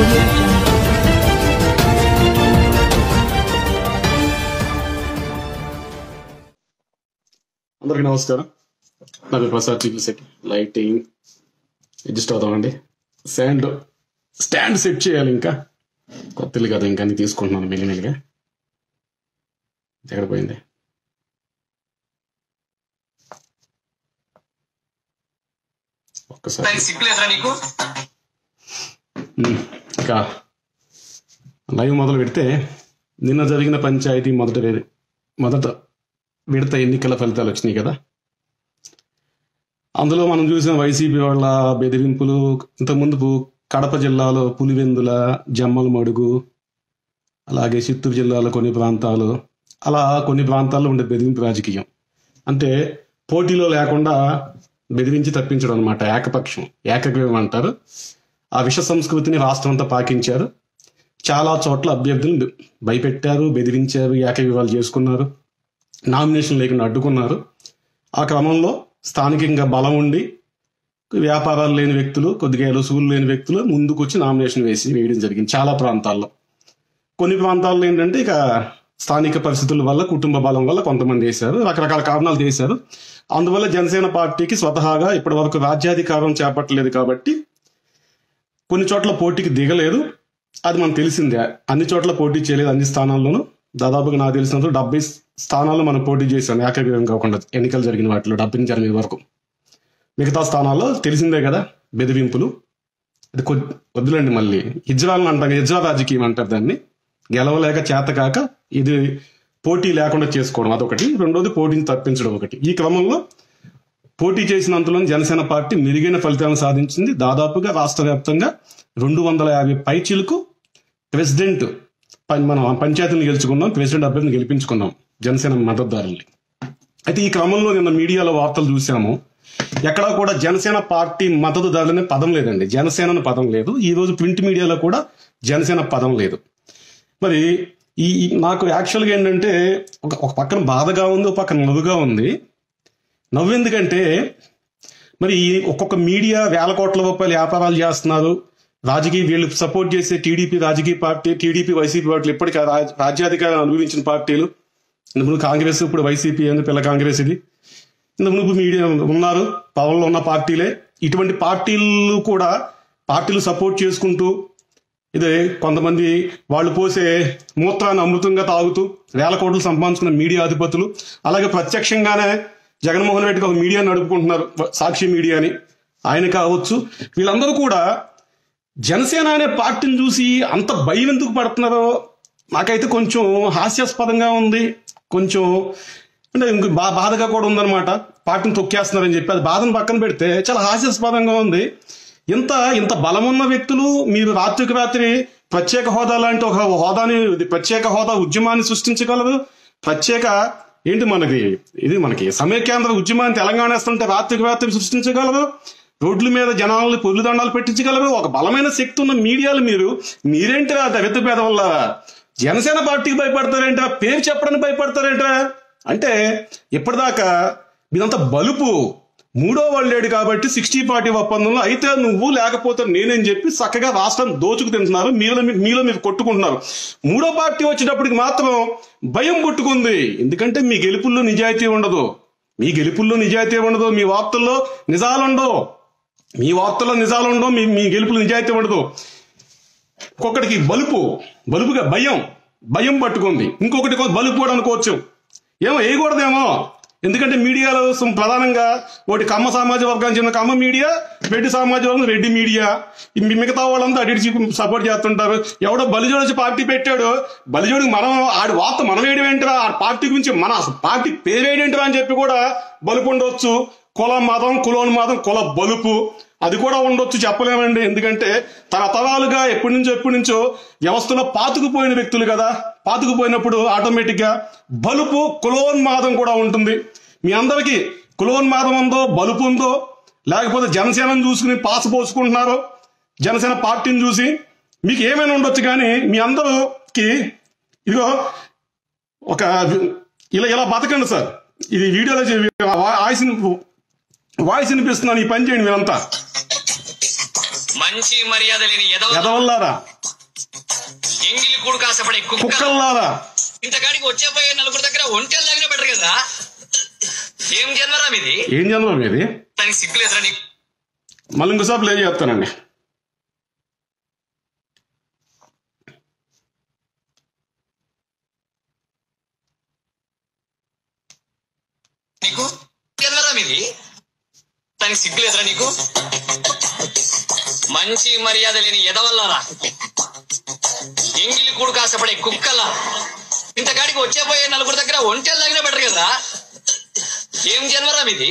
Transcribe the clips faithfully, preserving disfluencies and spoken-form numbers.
audio jungle. అందరికీ నమస్కారం. నా పేరు Prasad. TV set lighting adjust అవుతామండి. స్టాండ్ స్టాండ్ సెట్ చేయాలి. ఇంకా కొత్త ఇల్లు కదా, ఇంకా అన్ని తీసుకుంటున్నాను మెల్లిమెల్లిగా. ఎక్కడ పోయింది? ఒక్కసారి ఉమ్, ఇంకా లైవ్ మొదలు పెడితే నిన్న జరిగిన పంచాయతీ మొదట వే- మొదట విడత ఎన్నికల ఫలితాలు వచ్చినాయి కదా. అందులో మనం చూసిన వైసీపీ వాళ్ళ బెదిరింపులు, ఇంతకుముందు కడప జిల్లాలో పులివెందుల, జమ్మల మడుగు, అలాగే చిత్తూరు జిల్లాలో కొన్ని ప్రాంతాలు, అలా కొన్ని ప్రాంతాల్లో ఉండే బెదిరింపు రాజకీయం. అంటే పోటీలో లేకుండా బెదిరించి తప్పించడం అనమాట. ఏకపక్షం, ఏకగ్రీవం అంటారు. ఆ విష సంస్కృతిని రాష్ట్రం అంతా పాకించారు. చాలా చోట్ల అభ్యర్థులను భయపెట్టారు, బెదిరించారు, ఏకగ్రీవాలు చేసుకున్నారు, నామినేషన్ లేకుండా అడ్డుకున్నారు. ఆ క్రమంలో స్థానికంగా బలం ఉండి వ్యాపారాలు లేని వ్యక్తులు, కొద్దిగా రుసువులు లేని వ్యక్తులు ముందుకు వచ్చి నామినేషన్ వేసి వేయడం జరిగింది చాలా ప్రాంతాల్లో. కొన్ని ప్రాంతాల్లో ఏంటంటే ఇక స్థానిక పరిస్థితుల వల్ల, కుటుంబ బలం వల్ల కొంతమంది వేశారు, రకరకాల కారణాలు చేశారు. అందువల్ల జనసేన పార్టీకి స్వతహాగా ఇప్పటి వరకు రాజ్యాధికారం చేపట్టలేదు కాబట్టి కొన్ని చోట్ల పోటీకి దిగలేదు. అది మనకు తెలిసిందే. అన్ని చోట్ల పోటీ చేయలేదు. అన్ని స్థానాల్లోనూ దాదాపుగా నాకు తెలిసినంత డెబ్బై స్థానాల్లో మనం పోటీ చేశాం ఏకగ్రీవం కాకుండా. ఎన్నికలు జరిగిన వాటిలో డెబ్బై నుంచి ఎనిమిది వరకు. మిగతా స్థానాల్లో తెలిసిందే కదా బెదిరింపులు. అది కొద్ది వద్దులండి, మళ్ళీ ఇజ్రాయల్ అంటాం, ఇజ్రాయల్ రాజకీయం అంటారు దాన్ని. గెలవలేక చేతకాక ఇది పోటీ లేకుండా చేసుకోవడం అదొకటి, రెండోది పోటీని తప్పించడం ఒకటి. ఈ క్రమంలో పోటీ చేసినంతలో జనసేన పార్టీ మెరుగైన ఫలితాలను సాధించింది. దాదాపుగా రాష్ట్ర వ్యాప్తంగా రెండు వందల యాభై పైచీలకు ప్రెసిడెంట్ మనం పంచాయతీని గెలుచుకున్నాం, ప్రెసిడెంట్ అభ్యర్థిని గెలిపించుకున్నాం జనసేన మద్దతుదారుల్ని. అయితే ఈ క్రమంలో నిన్న మీడియాలో వార్తలు చూసాము, ఎక్కడా కూడా జనసేన పార్టీ మద్దతుదారులనే పదం లేదండి. జనసేన అనే పదం లేదు. ఈ రోజు ప్రింట్ మీడియాలో కూడా జనసేన పదం లేదు. మరి ఈ ఈ- నాకు యాక్చువల్గా ఏంటంటే ఒక ఒక పక్కన బాధగా ఉంది, ఒక పక్కన నవ్వుగా ఉంది. నవ్వు ఎందుకంటే మరి ఈ ఒక్కొక్క మీడియా వేల కోట్ల రూపాయలు వ్యాపారాలు చేస్తున్నారు. రాజకీయ వీళ్ళు సపోర్ట్ చేసే టీడీపీ రాజకీయ పార్టీ, టీడీపీ వైసీపీ పార్టీలు ఇప్పటికీ రా- రాజ్యాధికారం అనుభవించిన పార్టీలు. ఇంతకుముందు కాంగ్రెస్, ఇప్పుడు వైసీపీ అని పిల్ల కాంగ్రెస్ ఇది. ఇంతకుముందు మీడియా ఉన్నారు, పవర్లో ఉన్న పార్టీలే. ఇటువంటి పార్టీలు కూడా పార్టీలు సపోర్ట్ చేసుకుంటూ ఇదే కొంతమంది వాళ్ళు పోసే మూత్రాన్ని అమృతంగా తాగుతూ వేల కోట్లు సంపాదించుకున్న మీడియా అధిపతులు, అలాగే ప్రత్యక్షంగానే జగన్మోహన్ రెడ్డికి ఒక మీడియా నడుపుకుంటున్నారు, సాక్షి మీడియా అని. ఆయన కావచ్చు, వీళ్ళందరూ కూడా జనసేన అనే పార్టీని చూసి అంత భయం ఎందుకు పడుతున్నారో నాకైతే కొంచెం హాస్యాస్పదంగా ఉంది. కొంచెం అంటే ఇంక బా బాధగా కూడా ఉందన్నమాట. పార్టీని తొక్కేస్తున్నారని చెప్పి అది బాధను పక్కన పెడితే చాలా హాస్యాస్పదంగా ఉంది. ఇంత ఇంత బలమున్న వ్యక్తులు మీరు రాత్రికి రాత్రి ప్రత్యేక హోదా లాంటి ఒక హోదాని, ప్రత్యేక హోదా ఉద్యమాన్ని సృష్టించగలరు. ప్రత్యేక ఏంటి మనకి ఇది మనకి సమైక్యాంధ్ర ఉద్యమాన్ని తెలంగాణ వేస్తుంటే రాత్రికి రాత్రి సృష్టించగలరు. రోడ్ల మీద జనాలని పొర్లు దండాలు పెట్టించగలరు. ఒక బలమైన శక్తి ఉన్న మీడియాలు మీరు మీరేంటి దళిత పేద వల్ల జనసేన పార్టీకి భయపడతారేంటా? పేరు చెప్పడానికి భయపడతారేంటా? అంటే ఇప్పటిదాకా మీదంతా బలుపు. మూడో వాళ్ళు లేడు కాబట్టి సిక్స్టీ పార్టీ ఒప్పందంలో అయితే నువ్వు లేకపోతే నేనేం చెప్పి చక్కగా రాష్ట్రం దోచుకు తింటున్నారు. మీలో మీలో మీరు కొట్టుకుంటున్నారు. మూడో పార్టీ వచ్చేటప్పటికి మాత్రం భయం పుట్టుకుంది. ఎందుకంటే మీ గెలుపుల్లో నిజాయితీ ఉండదు. మీ గెలుపుల్లో నిజాయితీ ఉండదు. మీ వార్తల్లో నిజాలు ఉండవు. మీ వార్తల్లో నిజాలు ఉండవు. మీ మీ గెలుపులో నిజాయితీ ఉండదు. ఒక్కొక్కడికి బలుపు, బలుపుగా భయం భయం పట్టుకుంది. ఇంకొకటి బలుపు కూడా అనుకోవచ్చు. ఏమో వేయకూడదేమో. ఎందుకంటే మీడియాలో సం- ప్రధానంగా ఒకటి కమ్మ సామాజిక వర్గానికి చెందిన కమ్మ మీడియా, రెడ్డి సామాజిక వర్గం రెడ్డి మీడియా. ఈ మి- మిగతా వాళ్ళంతా అటు ఇటు సపోర్ట్ చేస్తుంటారు. ఎవడో బలిజోడు వచ్చి పార్టీ పెట్టాడు, బలిజోడికి మనం ఆడి వార్త మనం వేయడం ఏంటిరా, ఆ పార్టీ గురించి మన అసలు పార్టీ పేరు వేయడం అని చెప్పి కూడా బలుపు ఉండొచ్చు. కుల మతం, కులోన్మాదం, కుల బలుపు అది కూడా ఉండొచ్చు, చెప్పలేమండి. ఎందుకంటే తరతరాలుగా ఎప్పటి నుంచో ఎప్పటి నుంచో వ్యవస్థలో పాతుకుపోయిన వ్యక్తులు కదా. పాతుకుపోయినప్పుడు ఆటోమేటిక్ గా బలుపు, కులోన్మాదం కూడా ఉంటుంది. మీ అందరికీ కులోన్మాదం ఉందో, బలుపు ఉందో, లేకపోతే జనసేనను చూసుకుని పాస పోసుకుంటున్నారో, జనసేన పార్టీని చూసి మీకు ఏమైనా ఉండొచ్చు. కానీ మీ అందరికి ఇదిగో ఒక ఇలా ఇలా బతకండి సార్. ఇది వీడియోలో వాయిస్ వాయిస్ వినిపిస్తున్నాను. ఈ పని చేయండి మీరంతా. మంచి మర్యాద లేని ఎదవల్లారా, ఎంగిలి కూడు కాసపడే కుక్కల్లారా, ఇంతకాడికి వచ్చే పోయే నలుగురు దగ్గర ఒంటెలు దగ్గర బెటర్ కదా. ఏం జన్మరా మీది? ఏం జన్మ మీది? దానికి సిగ్గులేదురా నీకు? మళ్ళీ ఇంకోసారి ప్లే చేస్తానండి. నీకు జన్మరా మీది? దానికి సిగ్గులేదురా నీకు? మంచి మర్యాద లేని ఎదవల్లారా, ఎంగిలి కూడు కాసపడే కుక్కలా, ఇంతకాడికి వచ్చే పోయే నలుగురు దగ్గర ఒంటెలు దగ్గర బెటర్ కదా. ఏం జన్మరా మీది?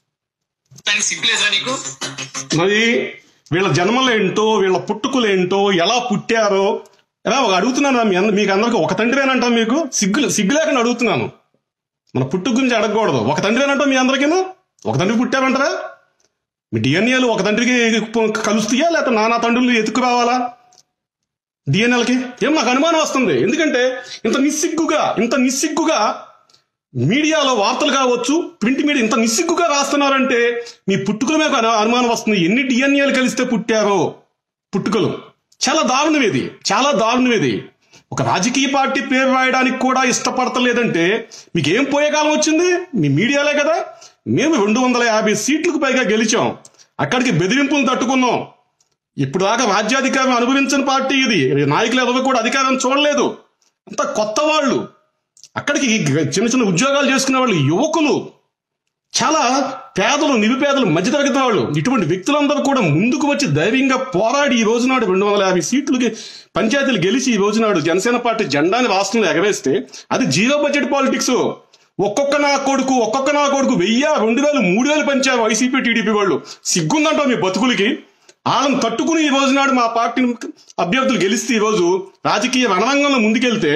దానికి సిగ్గులేదురా నీకు? మరి వీళ్ళ జన్మలేంటో, వీళ్ళ పుట్టుకులేంటో, ఎలా పుట్టారో ఎలా అడుగుతున్నాను. మీ అందరు మీకు అందరికి ఒక తండ్రివేనంటాం. మీకు సిగ్గు సిగ్గు లేకుండా అడుగుతున్నాను. మన పుట్టుకు గురించి అడగకూడదు. ఒక తండ్రివేనంటాం మీ అందరికీ. ఒక తండ్రి పుట్టారంటారా? మీ డిఎన్ఏలు ఒక తండ్రికి కలుస్తాయా, లేకపోతే నానా తండ్రులు ఎత్తుకు రావాలా డిఎన్ఏలకి? ఏం నాకు అనుమానం వస్తుంది. ఎందుకంటే ఇంత నిస్సిగ్గుగా ఇంత నిస్సిగ్గుగా మీడియాలో వార్తలు కావచ్చు, ప్రింట్ మీడియా ఇంత నిస్సిగ్గుగా రాస్తున్నారంటే మీ పుట్టుకల మీద అనుమానం వస్తుంది. ఎన్ని డిఎన్ఏలు కలిస్తే పుట్టారో పుట్టుకలు. చాలా దారుణం ఇది, చాలా దారుణం ఇది. ఒక రాజకీయ పార్టీ పేరు రాయడానికి కూడా ఇష్టపడతలేదంటే మీకు ఏం పోయే కాలం వచ్చింది? మీ మీడియాలే కదా. మేము రెండు వందల యాభై సీట్లకు పైగా గెలిచాం. అక్కడికి బెదిరింపులు తట్టుకున్నాం. ఇప్పుడు దాకా రాజ్యాధికారం అనుభవించిన పార్టీ ఇది. నాయకులు ఎవరు కూడా అధికారం చూడలేదు. అంత కొత్త వాళ్ళు, అక్కడికి చిన్న చిన్న ఉద్యోగాలు చేసుకునే వాళ్ళు, యువకులు, చాలా పేదలు, నిరుపేదలు, మధ్యతరగతి వాళ్ళు, ఇటువంటి వ్యక్తులందరూ కూడా ముందుకు వచ్చి ధైర్యంగా పోరాడి ఈ రోజు నాడు రెండు వందల యాభై సీట్లకి పంచాయతీలు గెలిచి ఈ రోజు నాడు జనసేన పార్టీ జెండాని రాష్ట్రంలో ఎగవేస్తే అది జీరో బడ్జెట్ పాలిటిక్స్. ఒక్కొక్క నా కొడుకు ఒక్కొక్క నా కొడుకు వెయ్యి రెండు వేలు మూడు వేలు పంచారు వైసీపీ టీడీపీ వాళ్ళు. సిగ్గుందంటావు మీ బతుకులకి? వాళ్ళని తట్టుకుని ఈ రోజు నాడు మా పార్టీ అభ్యర్థులు గెలిస్తే, ఈ రోజు రాజకీయ రణరంగంలో ముందుకెళ్తే,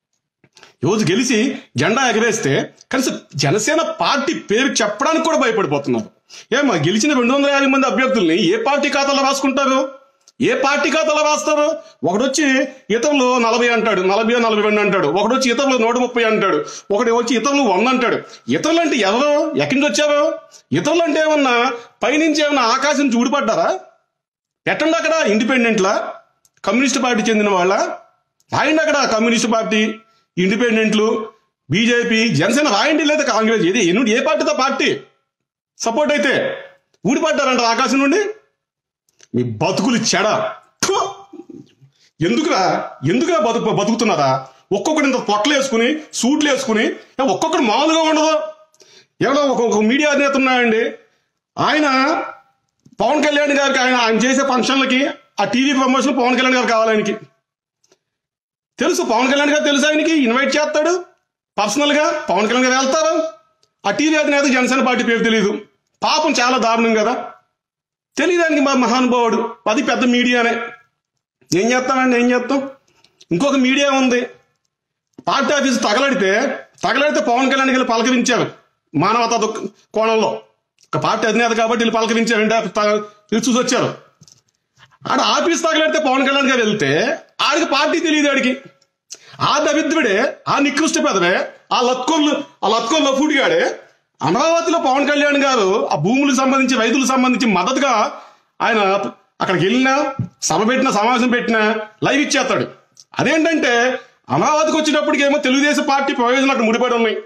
ఈరోజు గెలిచి జెండా ఎగరేస్తే కనీసం జనసేన పార్టీ పేరు చెప్పడానికి కూడా భయపడిపోతున్నారు. ఏమా గెలిచిన రెండు వందల యాభై మంది అభ్యర్థుల్ని ఏ పార్టీ ఖాతాలో రాసుకుంటారు? ఏ పార్టీ ఖాతాలో రాస్తారు? ఒకడొచ్చి ఇతరులు నలభై అంటాడు, నలభై నలభై రెండు అంటాడు. ఒకడొచ్చి ఇతరులు నూట ముప్పై అంటాడు. ఒకటి వచ్చి ఇతరులు వంద అంటాడు. ఇతరులు అంటే ఎవరు? ఎక్కడి నుంచి వచ్చారు? ఇతరులు అంటే ఏమన్నా పైనుంచి ఏమన్నా ఆకాశం చూడిపడ్డారా? ఎట్టండి అక్కడ ఇండిపెండెంట్లా, కమ్యూనిస్ట్ పార్టీ చెందిన వాళ్ళ రాయండి. అక్కడ కమ్యూనిస్ట్ పార్టీ, ఇండిపెండెంట్లు, బీజేపీ, జనసేన రాయండి. లేదా కాంగ్రెస్, ఏది ఎన్నుండి ఏ పార్టీతో పార్టీ సపోర్ట్ అయితే ఊడిపడ్డారంట ఆకాశం నుండి. మీ బతుకులు చెడ. ఎందుకురా ఎందుకురా బతుకు బతుకుతున్నారా? ఒక్కొక్కటి ఇంత పొట్టలు వేసుకుని, సూట్లు వేసుకుని, ఒక్కొక్కటి మామూలుగా ఉండదు. ఎవరో ఒక్కొక్క మీడియా నేత ఉన్నాయండి, ఆయన పవన్ కళ్యాణ్ గారికి, ఆయన ఆయన చేసే ఫంక్షన్లకి ఆ టీవీ ప్రమోషన్ పవన్ కళ్యాణ్ గారు కావాలి. ఆయనకి తెలుసు, పవన్ కళ్యాణ్ గారు తెలుసు, ఆయనకి ఇన్వైట్ చేస్తాడు పర్సనల్ గా. పవన్ కళ్యాణ్ గారు వెళ్తారు. ఆ టీవీ అధినేత జనసేన పార్టీ పేరు తెలియదు. పాపం చాలా దారుణం కదా. తెలియదానికి మా మహానుభావుడు, అది పెద్ద మీడియానే. ఏం చేస్తామండి, ఏం చేస్తాం? ఇంకొక మీడియా ఉంది, పార్టీ ఆఫీసు తగలడితే తగలడితే పవన్ కళ్యాణ్ గారు పలకరించారు మానవతా కోణంలో. ఒక పార్టీ అధినేత కాబట్టి వీళ్ళు పలకరించారు, వీళ్ళు చూసి వచ్చారు. ఆడ ఆఫీస్ తగలడితే పవన్ కళ్యాణ్ గారు వెళ్తే ఆడికి పార్టీ తెలియదు. ఆడికి ఆ దరిద్రుడే, ఆ నికృష్ట పెదవే, ఆ లత్కొల్లు ఆ లత్కొల్లు ఫుడిగాడే అమరావతిలో పవన్ కళ్యాణ్ గారు ఆ భూములకు సంబంధించి, రైతులకు సంబంధించి మద్దతుగా ఆయన అక్కడికి వెళ్ళినా, సభ పెట్టినా, సమావేశం పెట్టినా లైవ్ ఇచ్చేస్తాడు. అదేంటంటే అమరావతికి వచ్చేటప్పటికి ఏమో తెలుగుదేశం పార్టీ ప్రయోజనాలు అక్కడ ముడిపడి ఉన్నాయి.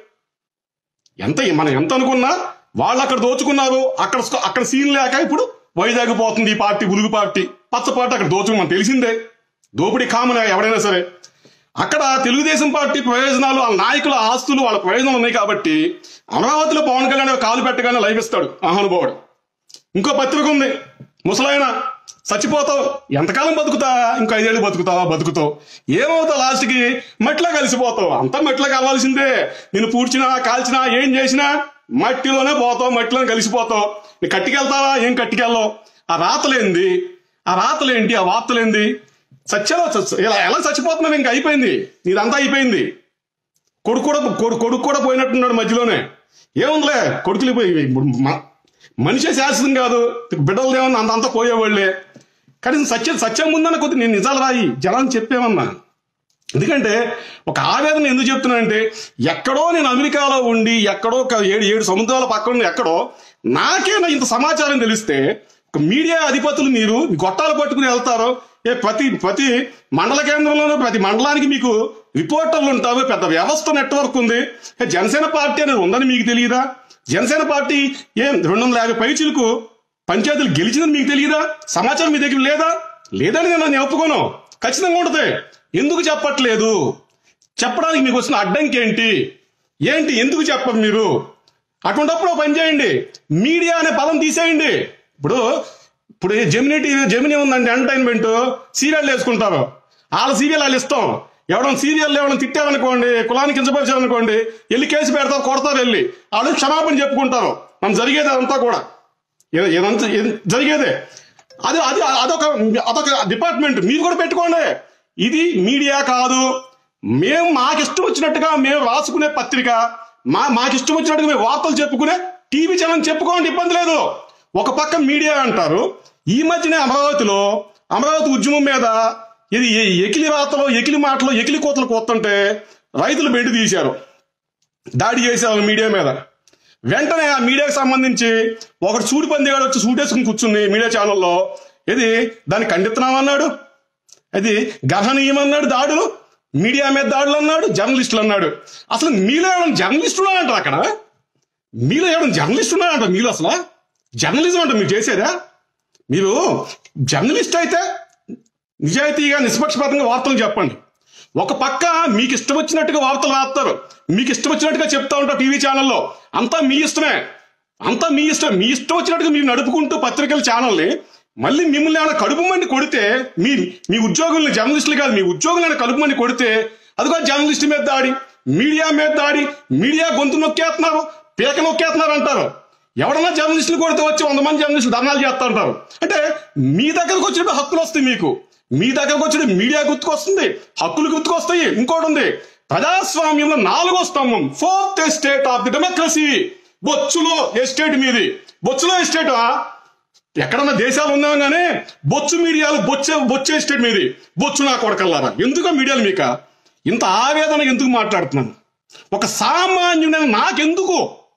ఎంత మనం ఎంత అనుకున్నా వాళ్ళు అక్కడ దోచుకున్నారు. అక్కడ అక్కడ సీన్ లేక ఇప్పుడు వైజాగ్ పోతుంది ఈ పార్టీ, ఉలుగు పార్టీ, పచ్చ పార్టీ అక్కడ దోచుకు మనకు తెలిసిందే. దోపిడీ కామన్ ఎవడైనా సరే. అక్కడ తెలుగుదేశం పార్టీ ప్రయోజనాలు, వాళ్ళ నాయకుల ఆస్తులు, వాళ్ళ ప్రయోజనాలు ఉన్నాయి కాబట్టి అమరావతిలో పవన్ కళ్యాణ్ కాలు పెట్టగానే లైవ్ ఇస్తాడు మహానుభావుడు. ఇంకో పత్రిక ఉంది, ముసలాయన చచ్చిపోతావు, ఎంతకాలం బతుకుతా, ఇంకో ఐదేళ్ళు బతుకుతావా, బతుకుతావు, ఏమవుతావు, లాస్ట్కి మట్టిలో కలిసిపోతావు. అంతా మట్టిలో కలవాల్సిందే. నేను పూడ్చినా, కాల్చినా, ఏం చేసినా మట్టిలోనే పోతావు, మట్టిలోనే కలిసిపోతావు. నీ కట్టికెళ్తావా, ఏం కట్టికెళ్ళవు. ఆ రాతలేంది, ఆ రాతలేంటి, ఆ వార్తలేంది? సత్యాలో ఇలా ఎలా చచ్చిపోతున్నావు? ఇంక అయిపోయింది, నీదంతా అయిపోయింది. కొడుకు కూడా కొడుకు కూడా పోయినట్టున్నాడు మధ్యలోనే. ఏముందిలే, కొడుకులు పోయి మనిషే శాశ్వతం కాదు, బిడ్డలు ఏమన్నా అంతంతా పోయేవాళ్ళే. కానీ సత్యం సత్యం ముందన్న కొద్ది నేను నిజాలు రాయి జనాన్ని చెప్పేమన్నా. ఎందుకంటే ఒక ఆవేదన ఎందుకు చెప్తున్నానంటే, ఎక్కడో నేను అమెరికాలో ఉండి, ఎక్కడో ఏడు ఏడు సముద్రాల పక్కన ఎక్కడో నాకేనా ఇంత సమాచారం తెలిస్తే మీడియా అధిపతులు మీరు గొట్టాలు పట్టుకుని వెళ్తారు. ఏ ప్రతి ప్రతి మండల కేంద్రంలోనూ ప్రతి మండలానికి మీకు రిపోర్టర్లు ఉంటారు. పెద్ద వ్యవస్థ నెట్వర్క్ ఉంది. జనసేన పార్టీ అనేది ఉందని మీకు తెలియదా? జనసేన పార్టీ ఏం రెండు వందల యాభై పైచులకు పంచాయతీలు గెలిచిందని మీకు తెలియదా? సమాచారం మీ దగ్గర లేదా? లేదని నేను ఒప్పుకోను, ఖచ్చితంగా ఉంటుంది. ఎందుకు చెప్పట్లేదు? చెప్పడానికి మీకు వచ్చిన అడ్డంకి ఏంటి? ఏంటి ఎందుకు చెప్పరు మీరు? అటువంటిప్పుడు పని చేయండి, మీడియా అనే పదం తీసేయండి. ఇప్పుడు ఇప్పుడు జెమినీ టీవీ జెమినీ ఉందండి, ఎంటర్టైన్మెంట్ సీరియల్ వేసుకుంటారు. వాళ్ళ సీరియల్ వాళ్ళు ఇస్తాం. ఎవరైనా సీరియల్ ఎవరైనా తిట్టారనుకోండి, కులానికి కించపరిచారనుకోండి, వెళ్ళి కేసు పెడతారు, కొడతారు, వెళ్ళి వాళ్ళు క్షమాపణ చెప్పుకుంటారు. మనం జరిగేది అదంతా కూడా ఏదంతా జరిగేదే. అది అది అదొక అదొక డిపార్ట్మెంట్ మీరు కూడా పెట్టుకోండి. ఇది మీడియా కాదు. మేము మాకిష్టం వచ్చినట్టుగా మేము రాసుకునే పత్రిక, మా మాకిష్టం వచ్చినట్టుగా మేము వార్తలు చెప్పుకునే టీవీ ఛానల్ చెప్పుకోండి, ఇబ్బంది లేదు. ఒక పక్క మీడియా అంటారు. ఈ మధ్యనే అమరావతిలో అమరావతి ఉద్యమం మీద ఇది ఎకిలి వార్తలు, ఎకిలి మాటలు, ఎకిలి కోతలు కోస్తుంటే రైతులు బెండి తీశారు, దాడి చేశారు మీడియా మీద. వెంటనే ఆ మీడియాకి సంబంధించి ఒకటి సూడి పందిగాడు వచ్చి సూటేసుకుని కూర్చుని మీడియా ఛానల్లో ఇది దాన్ని ఖండిస్తున్నామన్నాడు, అది గర్హనీయమన్నాడు, దాడులు మీడియా మీద దాడులు అన్నాడు, జర్నలిస్టులు అన్నాడు. అసలు మీలో ఏమైనా జర్నలిస్టులు అంటారు? అక్కడ మీలో ఏమైనా జర్నలిస్టులు అంటారు? మీరు అసలు జర్నలిజం అంటే మీరు చేసేదా? మీరు జర్నలిస్ట్ అయితే నిజాయితీగా నిష్పక్షపాతంగా వార్తలు చెప్పండి. ఒక పక్క మీకు ఇష్టం వచ్చినట్టుగా వార్తలు రాస్తారు, మీకు ఇష్టం వచ్చినట్టుగా చెప్తా ఉంటారు టీవీ ఛానల్లో. అంతా మీ ఇష్టమే, అంతా మీ ఇష్టం. మీ ఇష్టం వచ్చినట్టుగా మీరు నడుపుకుంటూ పత్రికల ఛానల్ని మళ్ళీ మిమ్మల్ని ఏమైనా కడుపు మండి కొడితే, మీ మీ ఉద్యోగుల్ని జర్నలిస్టులు కాదు మీ ఉద్యోగులను కడుపు మండి కొడితే అదిగో జర్నలిస్ట్ మీద దాడి, మీడియా మీద దాడి, మీడియా గొంతు నొక్కేస్తున్నారు, పీక నొక్కేస్తున్నారు అంటారు. ఎవడన్నా జర్నలిస్టులు కొడితే వచ్చి వంద మంది జర్నలిస్టులు ధర్నాలు చేస్తా ఉంటారు. అంటే మీ దగ్గరకు వచ్చినప్పుడు హక్కులు వస్తాయి, మీకు మీ దగ్గరకు వచ్చిన మీడియా గుర్తుకొస్తుంది, హక్కులు గుర్తుకొస్తాయి. ఇంకోటి ఉంది, ప్రజాస్వామ్యంలో నాలుగో స్తంభం, fourth estate of the democracy. బొచ్చులో ఎస్టేట్ మీది. బొచ్చులో ఎస్టేట్ ఎక్కడన్నా దేశాలు ఉన్నాం కానీ బొచ్చు మీడియాలు బొచ్చే బొచ్చే ఎస్టేట్ మీది. బొచ్చు నా కొడకల్లారా, ఎందుకు మీడియాలు మీకు ఇంత ఆవేదన ఎందుకు మాట్లాడుతున్నాను? ఒక సామాన్యుడైన నాకెందుకు?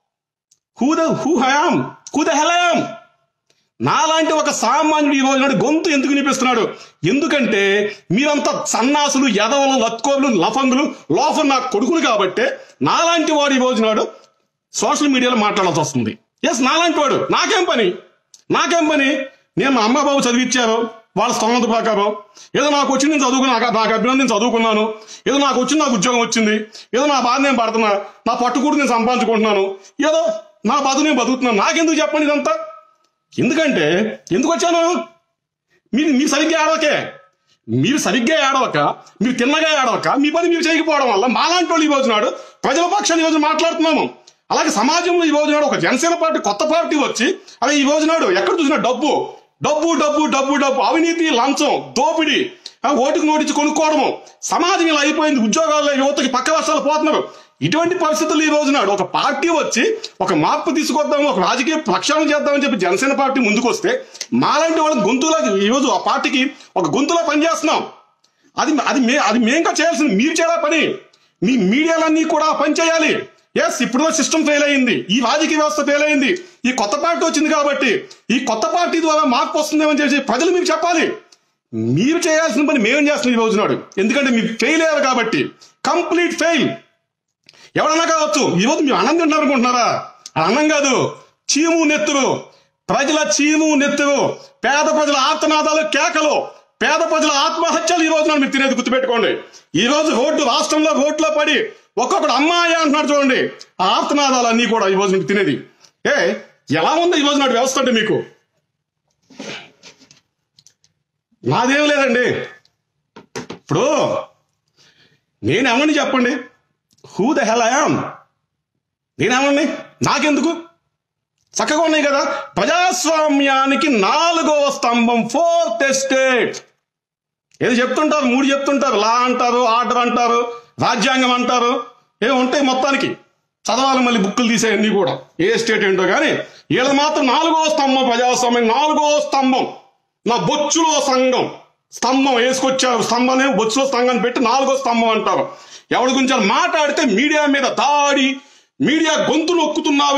హూ ద హూ హయాం హూ ద హెలాం నాలాంటి ఒక సామాన్యుడు ఈ రోజు గొంతు ఎందుకు వినిపిస్తున్నాడు? ఎందుకంటే మీరంతా సన్నాసులు, యదవలు, లత్కోలు, లఫంగులు, లోఫర్ నా కొడుకులు కాబట్టి నాలాంటి వాడు ఈ రోజు నాడు సోషల్ మీడియాలో మాట్లాడాల్సి వస్తుంది. ఎస్, నాలాంటి వాడు. నాకేం పని నాకేం పని నేను మా అమ్మ బాబు చదివిచ్చారు, వాళ్ళ స్తోమత ప్రకారం. ఏదో నాకు వచ్చి నేను చదువుకున్నా, నాకు అభినందన చదువుకున్నాను, ఏదో నాకు వచ్చి నాకు ఉద్యోగం వచ్చింది, ఏదో నా బాధ నేను పడుతున్నా, నా పట్టుకూడు నేను సంపాదించుకుంటున్నాను, ఏదో నా బాధ నేను బతుకుతున్నాను. నాకెందుకు చెప్పండి ఇదంతా? ఎందుకంటే ఎందుకు వచ్చాను? మీరు మీరు సరిగ్గా ఆడవకే, మీరు సరిగ్గా ఆడవక, మీరు తిన్నగా ఆడవక, మీ పని మీరు చేయకపోవడం వల్ల మాలాంటి వాళ్ళు ఈ రోజు నాడు ప్రజల పక్షాన్ని ఈ రోజు మాట్లాడుతున్నాము. అలాగే సమాజంలో ఈ రోజు నాడు ఒక జనసేన పార్టీ కొత్త పార్టీ వచ్చి అలా ఈ రోజు నాడు ఎక్కడ చూసినా డబ్బు డబ్బు డబ్బు డబ్బు డబ్బు అవినీతి, లంచం, దోపిడీ, ఓటుకు నోటించి కొనుక్కోవడము, సమాజం ఇలా అయిపోయింది. ఉద్యోగాల్లో యువతకి పక్క వర్షాలు పోతున్నారు. ఇటువంటి పరిస్థితులు ఈ రోజు నాడు ఒక పార్టీ వచ్చి ఒక మార్పు తీసుకొద్దాము, ఒక రాజకీయ ప్రక్షాళన చేద్దామని చెప్పి జనసేన పార్టీ ముందుకు వస్తే మాలాంటి వాళ్ళ గొంతులా ఈ రోజు ఆ పార్టీకి ఒక గొంతులా పనిచేస్తున్నాం. అది అది మే అది మేంగా చేయాల్సింది మీరు చేయాల పని. మీ మీడియాలన్నీ కూడా పని చేయాలి. ఎస్, ఇప్పుడు సిస్టమ్ ఫెయిల్ అయింది, ఈ రాజకీయ వ్యవస్థ ఫెయిల్ అయింది, ఈ కొత్త పార్టీ వచ్చింది కాబట్టి ఈ కొత్త పార్టీ ద్వారా మార్పు వస్తుందేమని చెప్పి ప్రజలు మీకు చెప్పాలి. మీరు చేయాల్సిన పని మేమేం చేస్తున్నాం ఈ రోజు నాడు? ఎందుకంటే మీరు ఫెయిల్ అయ్యారు కాబట్టి, కంప్లీట్ ఫెయిల్. ఎవడన్నా కావచ్చు, ఈరోజు మీరు అన్నం తింటారు అనుకుంటున్నారా? అన్నం కాదు, చీము నెత్తురు, ప్రజల చీము నెత్తురు, పేద ప్రజల ఆర్తనాదాలు, కేకలు, పేద ప్రజల ఆత్మహత్యలు ఈ రోజు మీరు తినేది గుర్తుపెట్టుకోండి. ఈ రోజు రోడ్డు రాష్ట్రంలో రోడ్లో పడి ఒక్కొక్కడు అమ్మాయి అంటున్నాడు చూడండి. ఆ ఆర్తనాదాలు అన్నీ కూడా ఈ రోజు మీకు తినేది. ఏ ఎలా ఉంది ఈ రోజు నాటి వ్యవస్థ అంటే మీకు? నాదేం లేదండి. ఇప్పుడు నేనేమని చెప్పండి, who the hell I am? నేనేమని, నాకెందుకు? చక్కగా ఉన్నాయి కదా. ప్రజాస్వామ్యానికి నాలుగవ స్తంభం, ఫోర్త్ ఎస్టేట్. ఏదో చెప్తుంటారు, మూడు చెప్తుంటారు, లా అంటారు, ఆర్డర్ అంటారు, రాజ్యాంగం అంటారు, ఏమి ఉంటాయి మొత్తానికి చదవాలి మళ్ళీ బుక్కులు తీసేయన్నీ కూడా ఏ స్టేట్ ఏంటో. కానీ వీళ్ళ మాత్రం నాలుగో స్తంభం ప్రజాస్వామ్యం, నాలుగో స్తంభం, నా బొచ్చులో సంఘం స్తంభం వేసుకొచ్చారు. స్తంభాన్ని బొచ్చులో స్తంభం పెట్టి నాలుగో స్తంభం అంటారు. ఎవరి గురించి మాట్లాడితే మీడియా మీద దాడి, మీడియా గొంతు నొక్కుతున్నారు,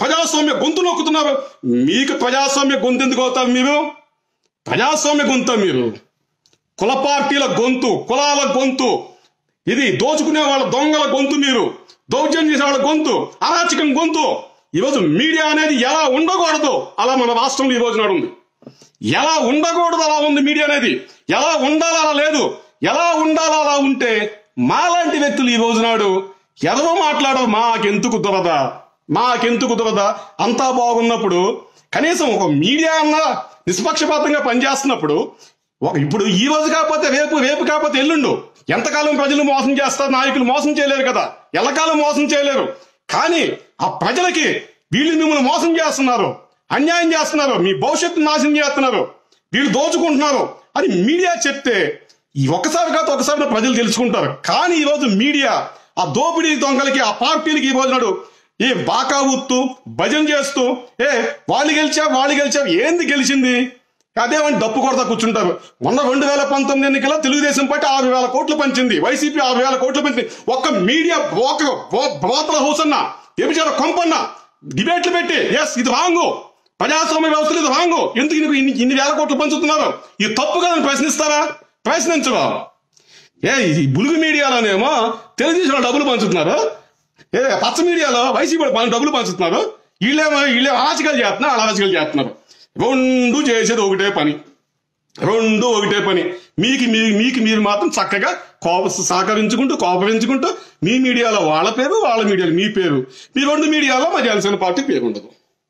ప్రజాస్వామ్య గొంతు నొక్కుతున్నారు. మీకు ప్రజాస్వామ్య గొంతు ఎందుకు అవుతారు? మీరు ప్రజాస్వామ్య గొంతు, మీరు కుల పార్టీల గొంతు, కులాల గొంతు, ఇది దోచుకునే వాళ్ళ దొంగల గొంతు, మీరు దౌర్జన్యం చేసే వాళ్ళ గొంతు, అరాచకం గొంతు. ఈరోజు మీడియా అనేది ఎలా ఉండకూడదు అలా మన రాష్ట్రంలో ఈ రోజు నాడు ఉంది. ఎలా ఉండకూడదు అలా ఉంది మీడియా అనేది. ఎలా ఉండాలి అలా లేదు. ఎలా ఉండాలి అలా ఉంటే మాలాంటి వ్యక్తులు ఈ రోజు నాడు ఎవరో మాట్లాడరు. మాకెందుకు దురద, మాకెందుకు దురద. అంతా బాగున్నప్పుడు కనీసం ఒక మీడియా అన్నా నిష్పక్షపాతంగా పనిచేస్తున్నప్పుడు, ఒక ఇప్పుడు ఈ రోజు కాకపోతే రేపు, రేపు కాకపోతే ఎల్లుండు ఎంతకాలం ప్రజలు మోసం చేస్తారు? నాయకులు మోసం చేయలేరు కదా, ఎల్లకాలం మోసం చేయలేరు. కానీ ఆ ప్రజలకి వీళ్ళు మిమ్మల్ని మోసం చేస్తున్నారు, అన్యాయం చేస్తున్నారు, మీ భవిష్యత్తు నాశనం చేస్తున్నారు, వీళ్ళు దోచుకుంటున్నారు అని మీడియా చెప్తే ఈ ఒక్కసారి కాదు ఒకసారి ప్రజలు తెలుసుకుంటారు. కానీ ఈరోజు మీడియా ఆ దోపిడీ దొంగలకి, ఆ పార్టీలకి ఈ రోజు నాడు ఏ బాకా ఊత్తూ భజన చేస్తూ ఏ వాళ్ళు గెలిచా వాళ్ళు గెలిచా ఏంది గెలిచింది అదేమని డప్పు కొడతా కూర్చుంటారు. మొన్న రెండు వేల పంతొమ్మిది ఎన్నికల్లో తెలుగుదేశం పార్టీ ఆరు వేల కోట్లు పంచింది, వైసీపీ ఆరు వేల కోట్లు పంచింది. ఒక్క మీడియా బ్రోకర్ బ్రోతల హౌస్ అన్న వ్యభిచార కొంపన్న డిబేట్లు పెట్టి ఎస్ ఇది రాంగు, ప్రజాస్వామ్య వ్యవస్థలు ఇది రాంగు, ఎందుకు ఇన్ని ఇన్ని వేల కోట్లు పంచుతున్నారు, ఇది తప్పు కదని ప్రశ్నిస్తారా? ప్రశ్నించరా? ఏ ఈ బులుగు మీడియాలోనేమో తెలుగుదేశంలో డబ్బులు పంచుతున్నారు, ఏ పచ్చ మీడియాలో వైసీపీ డబ్బులు పంచుతున్నారు, వీళ్ళేమో వీళ్ళే అరాచకాలు చేస్తున్నారు, అరాచకాలు చేస్తున్నారు. రెండు చేసేది ఒకటే పని, రెండు ఒకటే పని. మీకు మీకు మీరు మాత్రం చక్కగా కోప సహకరించుకుంటూ కోపరించుకుంటూ మీ మీడియాలో వాళ్ళ పేరు, వాళ్ళ మీడియాలో మీ పేరు, మీ రెండు మీడియాలో మా జనసేన పార్టీ పేరు ఉండదు.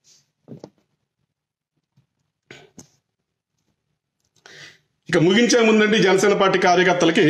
ఇక ముగించే ముందండి జనసేన పార్టీ కార్యకర్తలకి,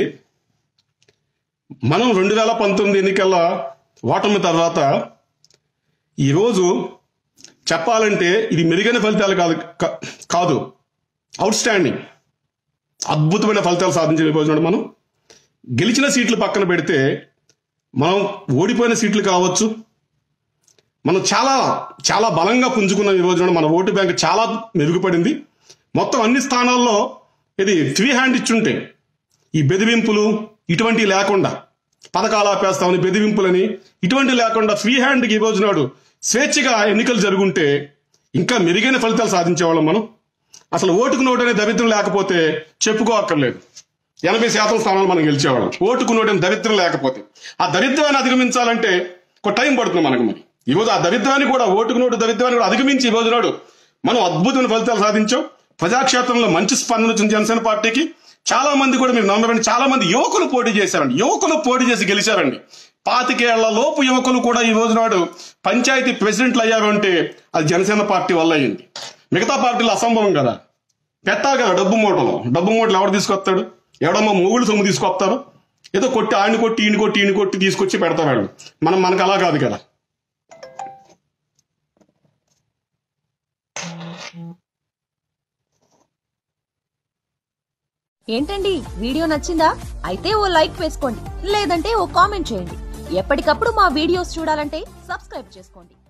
మనం రెండు వేల పంతొమ్మిది ఎన్నికల ఓటమి తర్వాత ఈరోజు చెప్పాలంటే ఇది మెరుగైన ఫలితాలు కాదు కాదు అవుట్ స్టాండింగ్ అద్భుతమైన ఫలితాలు సాధించిన రోజు మనం గెలిచిన సీట్లు పక్కన పెడితే మనం ఓడిపోయిన సీట్లు కావచ్చు, మనం చాలా చాలా బలంగా పుంజుకున్న ఈ రోజున మన ఓటు బ్యాంక్ చాలా మెరుగుపడింది. మొత్తం అన్ని స్థానాల్లో ఇది ఫ్రీ హ్యాండ్ ఇచ్చుంటే ఈ బెదిరింపులు ఇటువంటి లేకుండా, పథకాలు ఆపేస్తామని బెదిరింపులని ఇటువంటి లేకుండా ఫ్రీ హ్యాండ్కి ఈ రోజు నాడు స్వేచ్ఛగా ఎన్నికలు జరుగుంటే ఇంకా మెరుగైన ఫలితాలు సాధించేవాళ్ళం మనం. అసలు ఓటుకు నోటు అనే దరిద్రం లేకపోతే చెప్పుకోక్కర్లేదు, ఎనభై శాతం స్థానాలు మనం గెలిచేవాళ్ళం. ఓటుకు నోటు అనే దరిద్రం లేకపోతే ఆ దరిద్రాన్ని అధిగమించాలంటే ఒక టైం పడుతుంది మనకు. మరి ఈరోజు ఆ దరిద్రాన్ని కూడా, ఓటుకు నోటు దరిద్రాన్ని కూడా అధిగమించి ఈ రోజు నాడు మనం అద్భుతమైన ఫలితాలు సాధించాం. ప్రజాక్షేత్రంలో మంచి స్పందన వచ్చింది జనసేన పార్టీకి. చాలా మంది కూడా మీరు నమ్మరండి, చాలా మంది యువకులు పోటీ చేశారండి, యువకులు పోటీ చేసి గెలిచారండి. పాతికేళ్ల లోపు యువకులు కూడా ఈ రోజు నాడు పంచాయతీ ప్రెసిడెంట్లు అయ్యారు అంటే అది జనసేన పార్టీ వల్ల అయ్యింది. మిగతా పార్టీలు అసంభవం కదా, పెట్టాలి కదా డబ్బు మూటలు. డబ్బు మూటలు ఎవడు తీసుకొస్తాడు? ఎవడమ్మా మూగులు సొమ్ము తీసుకొస్తారు, ఏదో కొట్టి ఆడిని కొట్టి ఈయన కొట్టి ఈయన కొట్టి తీసుకొచ్చి పెడతారు వాళ్ళు. మనం మనకు అలా కాదు కదా. ఏంటండి వీడియో నచ్చిందా? అయితే ఓ లైక్ వేసుకోండి, లేదంటే ఓ కామెంట్ చేయండి. ఎప్పటికప్పుడు మా వీడియోస్ చూడాలంటే సబ్స్క్రైబ్ చేసుకోండి.